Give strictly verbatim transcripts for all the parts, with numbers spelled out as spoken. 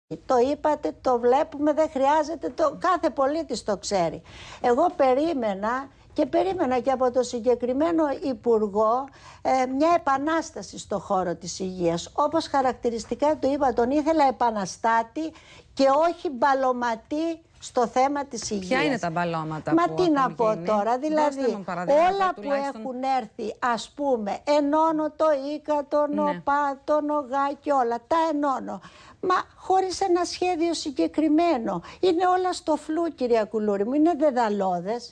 Το είπατε, το βλέπουμε, δεν χρειάζεται, το, κάθε πολίτης το ξέρει. Εγώ περίμενα και περίμενα και από το συγκεκριμένο Υπουργό ε, μια επανάσταση στο χώρο της υγείας. Όπως χαρακτηριστικά του είπα, τον ήθελα επαναστάτη και όχι μπαλωματή στο θέμα της υγείας. Ποια είναι τα μπαλώματα Μα που τι να πω γίνει? τώρα, δηλαδή όλα που τουλάχιστον έχουν έρθει, ας πούμε, ενώνω το ΙΚΑ, τον ναι. ΟΠΑ, τον ΟΓΑ και όλα, τα ενώνω. Μα χωρίς ένα σχέδιο συγκεκριμένο. Είναι όλα στο φλού, κυρία Κουλούρη μου, είναι δεδαλώδες.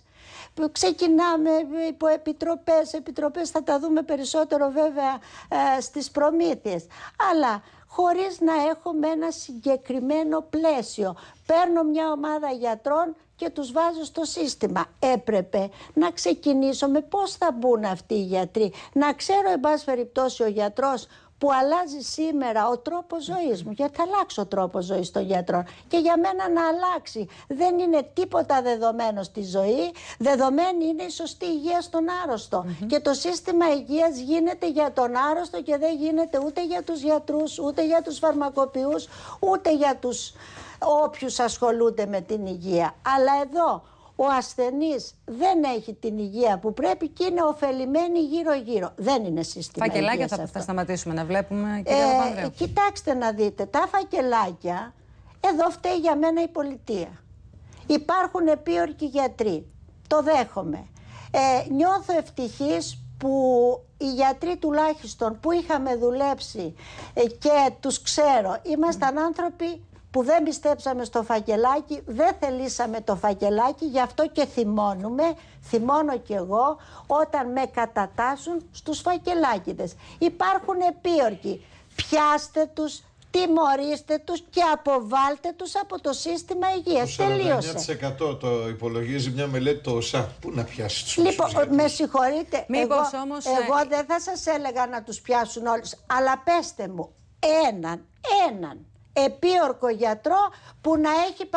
Ξεκινάμε υπό επιτροπές, επιτροπές θα τα δούμε περισσότερο βέβαια ε, στις προμήθειες. Αλλά χωρίς να έχουμε ένα συγκεκριμένο πλαίσιο. Παίρνω μια ομάδα γιατρών και τους βάζω στο σύστημα. Έπρεπε να ξεκινήσω με πώς θα μπουν αυτοί οι γιατροί. Να ξέρω, εν πάση περιπτώσει, ο γιατρός που αλλάζει σήμερα ο τρόπος ζωής μου, γιατί θα αλλάξει ο τρόπος ζωής των γιατρών και για μένα να αλλάξει. Δεν είναι τίποτα δεδομένο στη ζωή, δεδομένη είναι η σωστή υγεία στον άρρωστο. Mm-hmm. Και το σύστημα υγείας γίνεται για τον άρρωστο και δεν γίνεται ούτε για τους γιατρούς, ούτε για τους φαρμακοποιούς, ούτε για τους όποιους ασχολούνται με την υγεία. Αλλά εδώ ο ασθενής δεν έχει την υγεία που πρέπει και είναι ωφελημένη γύρω-γύρω. Δεν είναι σύστημα υγείας. Φακελάκια θα, θα σταματήσουμε να βλέπουμε, κυρία Παπανδρέου. Ε, κοιτάξτε να δείτε, τα φακελάκια, εδώ φταίει για μένα η πολιτεία. Υπάρχουν επίορκοι γιατροί, το δέχομαι. Ε, νιώθω ευτυχής που οι γιατροί τουλάχιστον που είχαμε δουλέψει ε, και τους ξέρω, ήμασταν mm. άνθρωποι που δεν πιστέψαμε στο φακελάκι, δεν θελήσαμε το φακελάκι, γι' αυτό και θυμώνουμε, θυμώνω κι εγώ, όταν με κατατάσσουν στους φακελάκηδες. Υπάρχουν επίορκοι, πιάστε τους, τιμωρήστε τους και αποβάλτε τους από το σύστημα υγείας. Τελείωσε. Το σαράντα εννέα τοις εκατό το υπολογίζει μια μελέτη το ΟΣΑ. Πού να πιάσει τους Λοιπόν, με συγχωρείτε, Μήπως εγώ, όμως, εγώ ε... δεν θα σας έλεγα να τους πιάσουν όλους, αλλά πέστε μου έναν, έναν επίορκο γιατρό που να έχει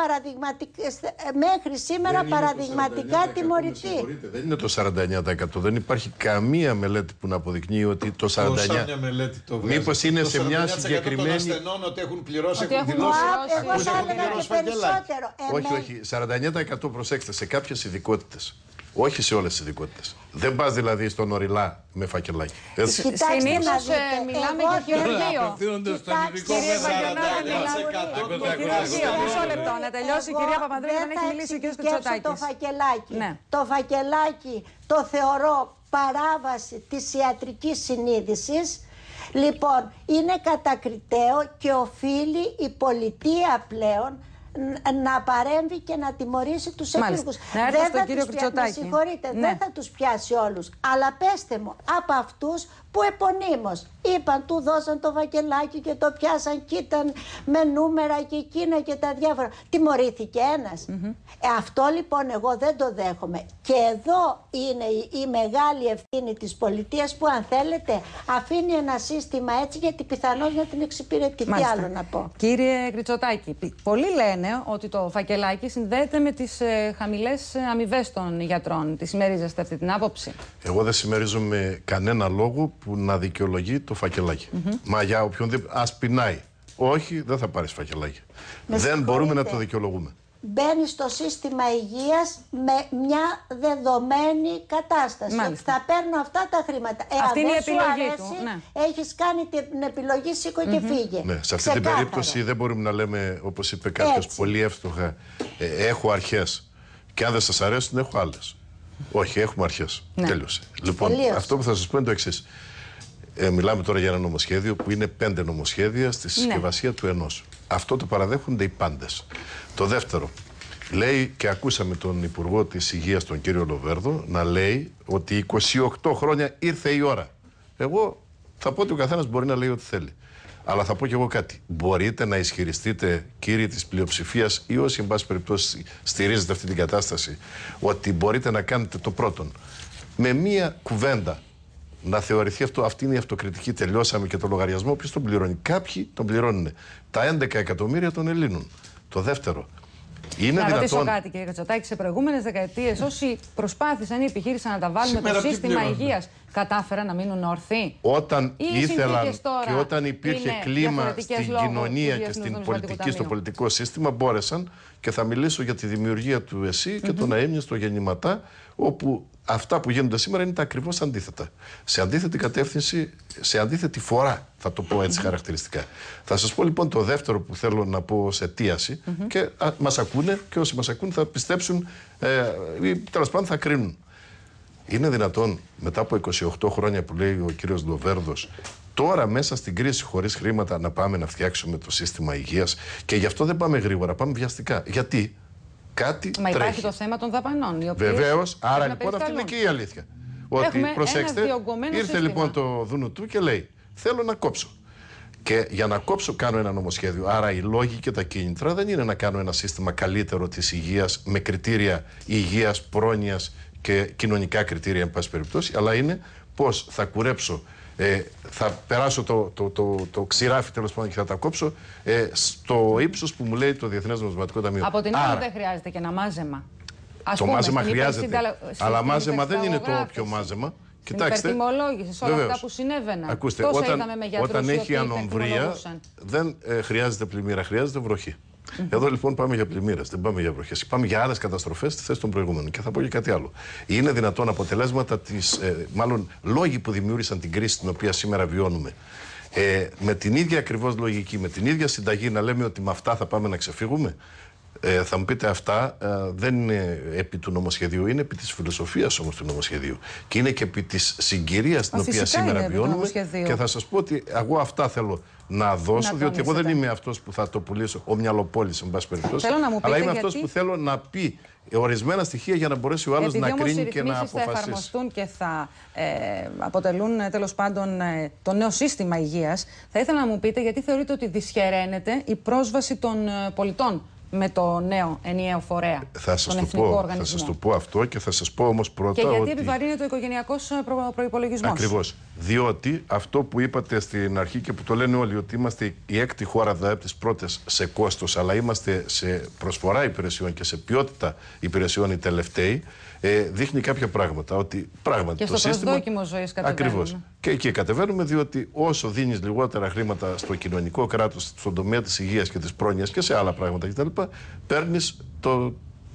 μέχρι σήμερα παραδειγματικά τιμωρηθεί. Δεν είναι το σαράντα εννέα τοις εκατό. Δεν υπάρχει καμία μελέτη που να αποδεικνύει ότι το σαράντα εννέα τοις εκατό. Μήπως είναι σε μια συγκεκριμένη. Των ασθενών ότι έχουν πληρώσει, ότι έχουν δηλώσει. Εγώ θα έλεγα και περισσότερο. Όχι, όχι. σαράντα εννέα τοις εκατό προσέξτε σε κάποιες ειδικότητες. Όχι σε όλες τις ειδικότητες. Δεν πας δηλαδή στον Οριλά με φακελάκι. Συνήθως μιλάμε για χειρουργείο. Απευθύνονται στον ειδικό Μισό λεπτό, να τελειώσει η κυρία Παπανδρέου, δεν έχει μιλήσει ο κ. Κριτσοτάκης. Το φακελάκι. Ναι. Το φακελάκι το θεωρώ παράβαση της ιατρικής συνείδησης. Λοιπόν, είναι κατακριτέο και οφείλει η πολιτεία πλέον να παρέμβει και να τιμωρήσει τους επίρρους. Δεν θα κύριο τους πια... Με συγχωρείτε, ναι. δεν θα τους πιάσει όλους. Αλλά πέστε μου, από αυτούς που επωνύμως είπαν, του δώσαν το βακελάκι και το πιάσαν και ήταν με νούμερα και εκείνα και τα διάφορα. Τιμωρήθηκε ένας. Mm-hmm. ε, αυτό λοιπόν εγώ δεν το δέχομαι. Και εδώ είναι η, η μεγάλη ευθύνη της πολιτείας που, αν θέλετε, αφήνει ένα σύστημα έτσι γιατί πιθανώς να την εξυπηρετεί. Τι άλλο να πω. Κύριε Κριτσοτάκη, πολλοί λένε ότι το φακελάκι συνδέεται με τις ε, χαμηλές αμοιβές των γιατρών. Τη συμμερίζεστε αυτή την άποψη? Εγώ δεν συμμερίζομαι κανένα λόγο που να δικαιολογεί το φακελάκι. Mm-hmm. Μα για οποιονδήποτε ας πεινάει. Όχι, δεν θα πάρεις φακελάκι. Με δεν μπορούμε να το δικαιολογούμε. Μπαίνει στο σύστημα υγείας με μια δεδομένη κατάσταση. Μάλιστα. Θα παίρνω αυτά τα χρήματα. Ε, αυτή είναι η επιλογή αρέσει, του. Ναι. Έχεις κάνει την επιλογή, σήκω mm-hmm. και φύγε. Ναι, σε αυτή την περίπτωση δεν μπορούμε να λέμε, όπως είπε κάποιος πολύ εύστοχα, ε, έχω αρχές. Και αν δεν σας αρέσουν, έχω άλλες. Όχι, έχουμε αρχές. Ναι. Τέλειωσε. Λοιπόν, Τελείωσε. αυτό που θα σας πω είναι το εξής. Ε, μιλάμε τώρα για ένα νομοσχέδιο που είναι πέντε νομοσχέδια στη συσκευασία ναι. του ενός. Αυτό το παραδέχονται οι πάντες. Το δεύτερο, λέει και ακούσαμε τον Υπουργό της Υγείας, τον κύριο Λοβέρδο, να λέει ότι είκοσι οκτώ χρόνια ήρθε η ώρα. Εγώ θα πω ότι ο καθένας μπορεί να λέει ό,τι θέλει. Αλλά θα πω κι εγώ κάτι. Μπορείτε να ισχυριστείτε, κύριοι της πλειοψηφίας ή όσοι, εν πάση περιπτώσει, στηρίζετε αυτή την κατάσταση, ότι μπορείτε να κάνετε το πρώτον. Με μία κουβέντα να θεωρηθεί αυτό, αυτή είναι η αυτοκριτική, τελειώσαμε και το λογαριασμό, ποιος τον πληρώνει? Κάποιοι τον πληρώνουν. Τα έντεκα εκατομμύρια των Ελλήνων. Το δεύτερο, Είναι να δυνατόν... ρωτήσω κάτι, κύριε Κατσοτάκη. Σε προηγούμενες δεκαετίες, όσοι προσπάθησαν ή επιχείρησαν να τα βάλουν Σήμερα το σύστημα υγείας, κατάφεραν να μείνουν ορθοί. Όταν ήθελαν και όταν υπήρχε κλίμα στην κοινωνία και στην πολιτική, στο πολιτικό σύστημα, μπόρεσαν, και θα μιλήσω για τη δημιουργία του ΕΣΥ και mm-hmm. τον ΑΕΜΙ στο Γεννηματά, όπου αυτά που γίνονται σήμερα είναι τα ακριβώς αντίθετα. Σε αντίθετη κατεύθυνση, σε αντίθετη φορά, θα το πω έτσι mm-hmm. χαρακτηριστικά. Θα σας πω λοιπόν το δεύτερο που θέλω να πω σε αιτίαση mm-hmm. και α, μας ακούνε, και όσοι μας ακούνε θα πιστέψουν ε, ή τέλος πάντων θα κρίνουν. Είναι δυνατόν μετά από είκοσι οκτώ χρόνια που λέει ο κύριος Λοβέρδος, τώρα μέσα στην κρίση χωρίς χρήματα να πάμε να φτιάξουμε το σύστημα υγείας? Και γι' αυτό δεν πάμε γρήγορα, πάμε βιαστικά. Γιατί κάτι Μα τρέχει. Υπάρχει το θέμα των δαπανών. Βεβαίως, άρα λοιπόν αυτή είναι και η αλήθεια. Ότι Έχουμε προσέξτε, ήρθε σύστημα. λοιπόν το Δούνου του και λέει, θέλω να κόψω. Και για να κόψω κάνω ένα νομοσχέδιο. Άρα οι λόγοι και τα κίνητρα δεν είναι να κάνω ένα σύστημα καλύτερο της υγείας με κριτήρια υγείας, πρόνοιας και κοινωνικά κριτήρια, εν πάση περιπτώσει, αλλά είναι πώς θα κουρέψω, ε, θα περάσω το, το, το, το, το ξηράφι τέλος πάντων και θα τα κόψω ε, στο ύψος που μου λέει το Διεθνές Νομισματικό Ταμείο. Από την άλλη δεν χρειάζεται και ένα μάζεμα. Ας το πούμε, μάζεμα χρειάζεται, συνταλα... αλλά μάζεμα δεν είναι το όποιο μάζεμα. Κοιτάξτε, υπερτιμολόγηση σε όλα βεβαίως. Αυτά που συνέβαιναν. Ακούστε, Τόσα όταν, είδαμε με γιατρούς, όταν έχει ανομβρία, δεν ε, χρειάζεται πλημμύρα, χρειάζεται βροχή. Mm-hmm. Εδώ λοιπόν πάμε για πλημμύρες, δεν πάμε για βροχές. Πάμε για άλλες καταστροφές στη θέση των προηγούμενων. Και θα πω και κάτι άλλο. Είναι δυνατόν αποτελέσματα της, ε, μάλλον λόγοι που δημιούργησαν την κρίση την οποία σήμερα βιώνουμε, ε, με την ίδια ακριβώς λογική, με την ίδια συνταγή να λέμε ότι με αυτά θα πάμε να ξεφύγουμε? Ε, θα μου πείτε, αυτά ε, δεν είναι επί του νομοσχεδίου, είναι επί της φιλοσοφίας όμως του νομοσχεδίου. Και είναι και επί της συγκυρίας την οποία σήμερα βιώνουμε. Και θα σας πω ότι εγώ αυτά θέλω να δώσω, να διότι εγώ δεν είμαι αυτός που θα το πουλήσω, ο μυαλοπόλης, εν πάση περιπτώσει. Αλλά είμαι αυτός γιατί... που θέλω να πει ορισμένα στοιχεία για να μπορέσει ο άλλος να κρίνει και να αποφασίσει. Θα εφαρμοστούν και θα ε, αποτελούν τέλος πάντων ε, το νέο σύστημα υγείας. Θα ήθελα να μου πείτε γιατί θεωρείτε ότι δυσχεραίνεται η πρόσβαση των ε, πολιτών με το νέο ενιαίο φορέα, θα σας τον το εθνικό πω, οργανισμό. Θα σας το πω αυτό και θα σας πω όμως πρώτα. Και γιατί ότι... επιβαρύνεται ο οικογενειακός προ... προϋπολογισμός. Ακριβώς. Διότι αυτό που είπατε στην αρχή και που το λένε όλοι, ότι είμαστε η έκτη χώρα, δηλαδή από τις πρώτες σε κόστος, αλλά είμαστε σε προσφορά υπηρεσιών και σε ποιότητα υπηρεσιών οι τελευταίοι, ε, δείχνει κάποια πράγματα. Ότι πράγματι και το στο σύστημα. προσδόκιμο ζωής κατεβαίνουμε. Ακριβώς. Και εκεί κατεβαίνουμε, διότι όσο δίνεις λιγότερα χρήματα στο κοινωνικό κράτος, στον τομέα της υγείας και της πρόνοιας και σε άλλα πράγματα κτλ., παίρνεις το...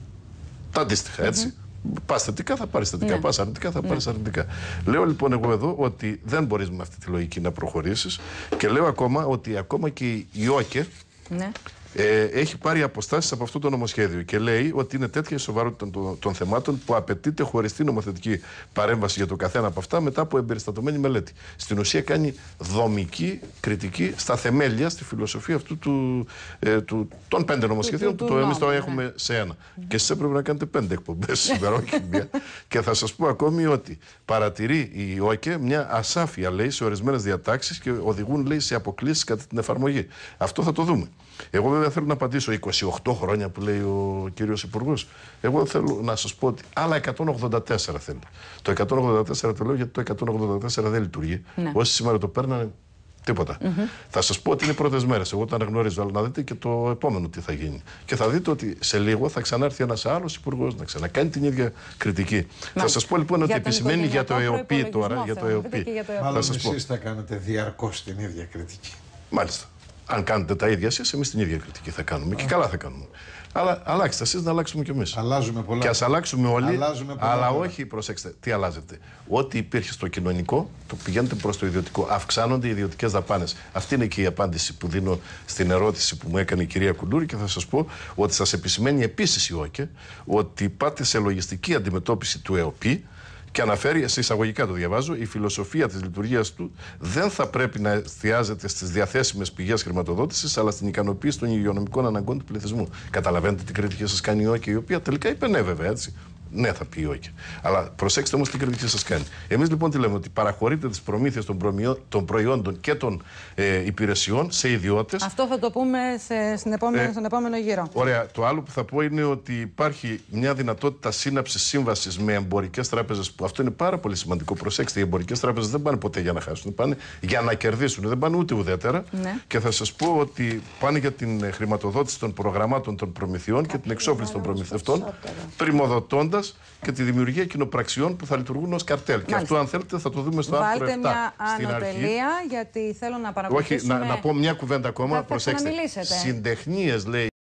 τα αντίστοιχα, έτσι. Mm-hmm. Πας θετικά θα πάρεις θετικά, ναι. Πας αρνητικά θα πάρεις ναι. αρνητικά. Λέω λοιπόν εγώ εδώ ότι δεν μπορείς με αυτή τη λογική να προχωρήσεις και λέω ακόμα ότι ακόμα και η ΟΚΕ ναι. ε, έχει πάρει αποστάσεις από αυτό το νομοσχέδιο και λέει ότι είναι τέτοια η σοβαρότητα των, των θεμάτων που απαιτείται χωριστή νομοθετική παρέμβαση για το καθένα από αυτά μετά από εμπεριστατωμένη μελέτη. Στην ουσία κάνει δομική κριτική στα θεμέλια, στη φιλοσοφία αυτού του, ε, του, των πέντε νομοσχεδίων που το εμείς το έχουμε ναι. σε ένα. Mm-hmm. Και εσείς έπρεπε να κάνετε πέντε εκπομπές σήμερα, όχι μία. Και θα σας πω ακόμη ότι παρατηρεί η ΟΚΕ μια ασάφεια, λέει, σε ορισμένες διατάξεις και οδηγούν, λέει, σε αποκλήσεις κατά την εφαρμογή. Αυτό θα το δούμε. Εγώ βέβαια θέλω να απαντήσω είκοσι οκτώ χρόνια που λέει ο κύριος Υπουργός. Εγώ θέλω να σας πω ότι άλλα εκατόν ογδόντα τέσσερα θέλει. Το εκατόν ογδόντα τέσσερα το λέω γιατί το εκατόν ογδόντα τέσσερα δεν λειτουργεί. Ναι. Όσοι σήμερα το παίρνανε, τίποτα. Mm-hmm. Θα σας πω ότι είναι πρώτες μέρες. Εγώ το αναγνωρίζω, αλλά να δείτε και το επόμενο τι θα γίνει. Και θα δείτε ότι σε λίγο θα ξανάρθει ένας άλλος υπουργός να ξανακάνει την ίδια κριτική. Μα, θα σας πω λοιπόν ότι επισημαίνει για το ΕΟΠΗ τώρα. Για το ΕΟΠΗ. Μάλλον εσείς θα κάνετε διαρκώς την ίδια κριτική. Μάλιστα. Αν κάνετε τα ίδια εσείς, εμείς την ίδια κριτική θα κάνουμε. Και καλά θα κάνουμε. Αλλά αλλάξτε εσείς να αλλάξουμε κι εμείς. Αλλάζουμε πολλά. Και ας αλλάξουμε όλοι. Αλλάζουμε πολλά, αλλά πολλά. όχι, προσέξτε, τι αλλάζετε. Ό,τι υπήρχε στο κοινωνικό, το πηγαίνετε προς το ιδιωτικό. Αυξάνονται οι ιδιωτικές δαπάνες. Αυτή είναι και η απάντηση που δίνω στην ερώτηση που μου έκανε η κυρία Κουλούρη και θα σας πω ότι σας επισημαίνει επίσης η ΟΚΕ ότι πάτε σε λογιστική αντιμετώπιση του ΕΟΠΗ. Και αναφέρει, σε εισαγωγικά το διαβάζω, η φιλοσοφία της λειτουργίας του δεν θα πρέπει να εστιάζεται στις διαθέσιμες πηγές χρηματοδότησης, αλλά στην ικανοποίηση των υγειονομικών αναγκών του πληθυσμού. Καταλαβαίνετε τι κριτική σας κάνει η ΟΚΕ, η οποία τελικά είπε ναι, βέβαια, έτσι. Ναι, θα πει όχι. Αλλά προσέξτε όμως τι κριτική σας κάνει. Εμείς λοιπόν τι λέμε, ότι παραχωρείτε τις προμήθειες των, των προϊόντων και των ε, υπηρεσιών σε ιδιώτες. Αυτό θα το πούμε σε, στην επόμενη, ε, στον επόμενο γύρο. Ωραία. Το άλλο που θα πω είναι ότι υπάρχει μια δυνατότητα σύναψης σύμβασης με εμπορικές τράπεζες, που αυτό είναι πάρα πολύ σημαντικό. Προσέξτε, οι εμπορικές τράπεζες δεν πάνε ποτέ για να χάσουν, πάνε για να κερδίσουν, δεν πάνε ούτε ουδέτερα. Ναι. Και θα σας πω ότι πάνε για την χρηματοδότηση των προγραμμάτων των προμηθειών και την εξόφληση των προμηθευτών, πρημοδοτώντας και τη δημιουργία κοινοπραξιών που θα λειτουργούν ως καρτέλ. Μάλιστα. Και αυτό, αν θέλετε, θα το δούμε στο άρθρο επτά. Βάλτε μια ανωτελεία, γιατί θέλω να παρακολουθήσουμε. Όχι, να, να πω μια κουβέντα ακόμα. Προσέξτε. Συντεχνίες, λέει.